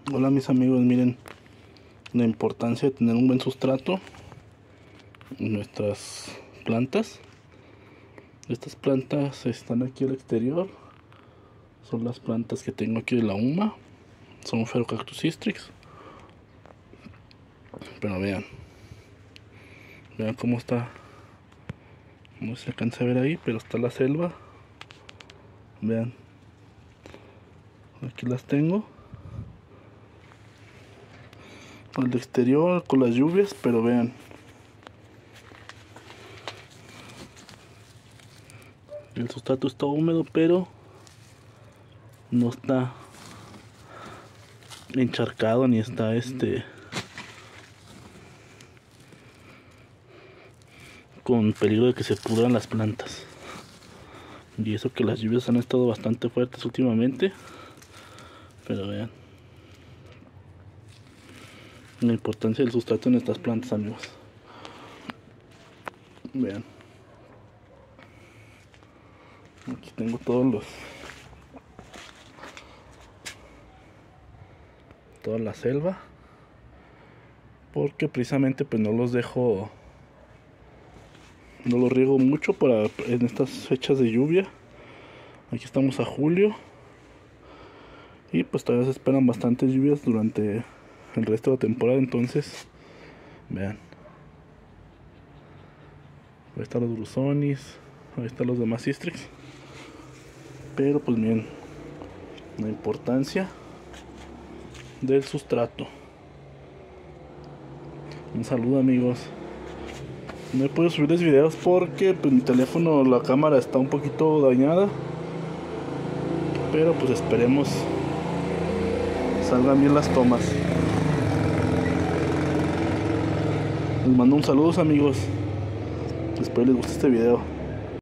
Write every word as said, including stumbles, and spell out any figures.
Hola mis amigos, miren la importancia de tener un buen sustrato en nuestras plantas. Estas plantas están aquí al exterior, son las plantas que tengo aquí de la U M A, son Pherocactus hystrix. Pero vean, vean cómo está, no se alcanza a ver ahí, pero está la selva. Vean, aquí las tengo al exterior con las lluvias, pero vean, el sustrato está húmedo, pero no está encharcado ni está este con peligro de que se pudran las plantas. Y eso que las lluvias han estado bastante fuertes últimamente, pero vean la importancia del sustrato en estas plantas, amigos. Vean, aquí tengo todos los toda la selva, porque precisamente pues no los dejo, no los riego mucho para en estas fechas de lluvia. Aquí estamos a julio y pues todavía se esperan bastantes lluvias durante el resto de la temporada. Entonces vean, ahí están los Drusonis, ahí están los demás hystrix, pero pues miren la importancia del sustrato. Un saludo, amigos. No he podido subirles videos porque pues, mi teléfono, la cámara está un poquito dañada, pero pues esperemos salgan bien las tomas. Les mando un saludo, amigos. Espero les guste este video.